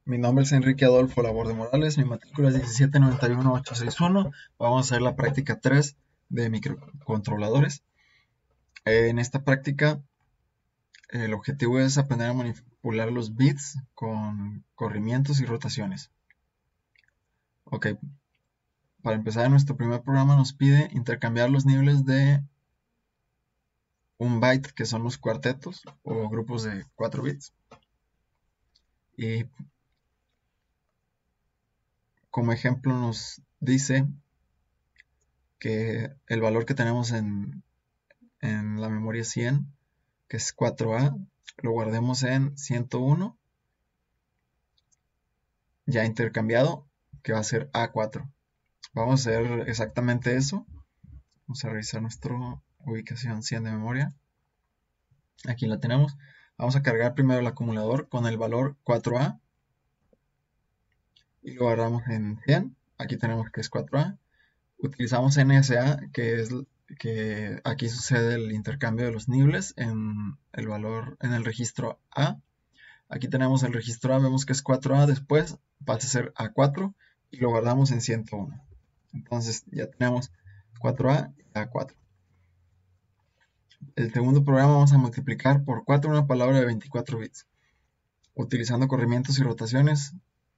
Mi nombre es Enrique Adolfo Laborde Morales, mi matrícula es 1791861. Vamos a hacer la práctica 3 de microcontroladores. En esta práctica, el objetivo es aprender a manipular los bits con corrimientos y rotaciones. Ok, para empezar, nuestro primer programa nos pide intercambiar los niveles de un byte, que son los cuartetos o grupos de 4 bits. Y como ejemplo nos dice que el valor que tenemos en la memoria 100, que es 4A, lo guardemos en 101, ya intercambiado, que va a ser A4. Vamos a hacer exactamente eso. Vamos a revisar nuestra ubicación 100 de memoria. Aquí la tenemos. Vamos a cargar primero el acumulador con el valor 4A y lo guardamos en 100. Aquí tenemos que es 4A. Utilizamos NSA, que es que aquí sucede el intercambio de los niveles en el valor en el registro A. Aquí tenemos el registro A, vemos que es 4A, después pasa a ser A4 y lo guardamos en 101. Entonces ya tenemos 4A y A4. El segundo programa vamos a multiplicar por 4 una palabra de 24 bits, utilizando corrimientos y rotaciones.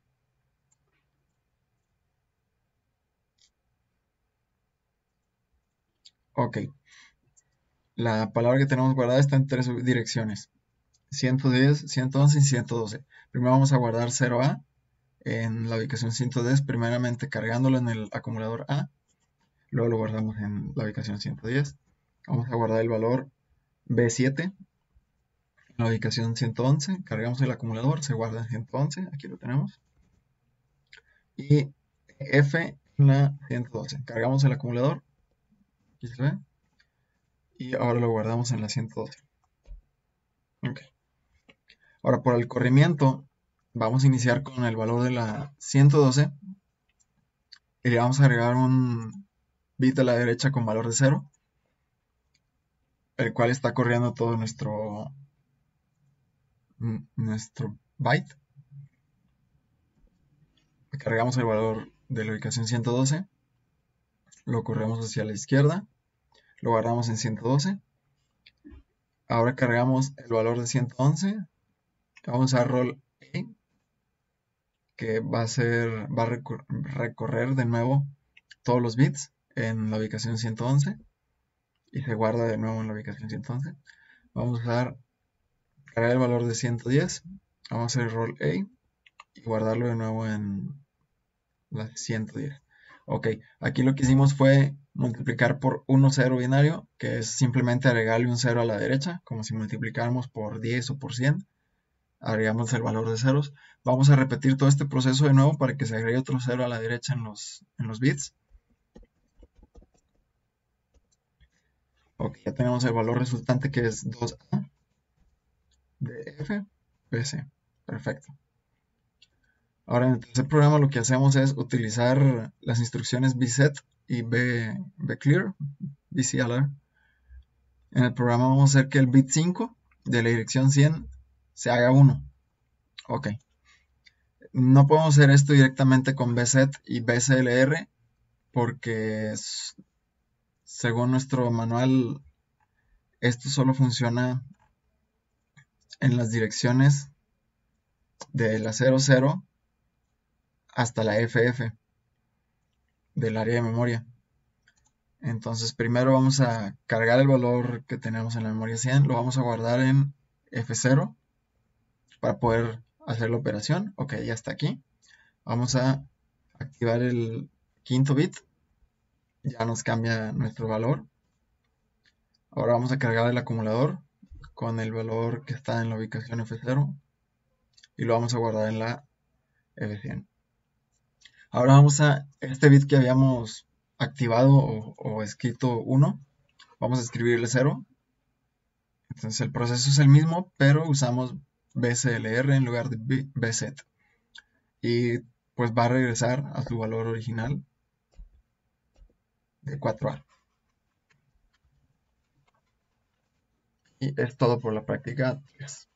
Ok, la palabra que tenemos guardada está en 3 direcciones: 110, 111 y 112. Primero vamos a guardar 0A en la ubicación 110, primeramente cargándolo en el acumulador A. Luego lo guardamos en la ubicación 110. Vamos a guardar el valor B7 en la ubicación 111. Cargamos el acumulador, se guarda en 111. Aquí lo tenemos. Y F en la 112. Cargamos el acumulador. Aquí se ve. Y ahora lo guardamos en la 112. Ok. Ahora por el corrimiento, vamos a iniciar con el valor de la 112. Y le vamos a agregar un bit a la derecha con valor de 0, el cual está corriendo todo nuestro byte. Cargamos el valor de la ubicación 112, lo corremos hacia la izquierda, lo guardamos en 112. Ahora cargamos el valor de 111, vamos a roll A, que va a recorrer de nuevo todos los bits en la ubicación 111 y se guarda de nuevo en la ubicación 111. Vamos a cargar el valor de 110, vamos a hacer roll A y guardarlo de nuevo en la 110. Ok, aquí lo que hicimos fue multiplicar por 1 0 binario, que es simplemente agregarle un 0 a la derecha, como si multiplicáramos por 10 o por 100. Agregamos el valor de ceros. Vamos a repetir todo este proceso de nuevo para que se agregue otro 0 a la derecha en los bits. Ok, ya tenemos el valor resultante, que es 2A de F, BC. Perfecto. Ahora en el tercer programa lo que hacemos es utilizar las instrucciones bset y bclear, bcalr. En el programa vamos a hacer que el bit 5 de la dirección 100 se haga 1. Ok. No podemos hacer esto directamente con bset y bclr porque según nuestro manual esto solo funciona en las direcciones de la 00 hasta la FF del área de memoria. Entonces primero vamos a cargar el valor que tenemos en la memoria 100, lo vamos a guardar en F0 para poder hacer la operación. Ok, ya está aquí. Vamos a activar el quinto bit, ya nos cambia nuestro valor. Ahora vamos a cargar el acumulador con el valor que está en la ubicación F0 y lo vamos a guardar en la F100. Ahora vamos a este bit que habíamos activado o escrito 1, vamos a escribirle 0. Entonces el proceso es el mismo, pero usamos bclr en lugar de bset. Y pues va a regresar a su valor original de 4A. Y es todo por la práctica 3.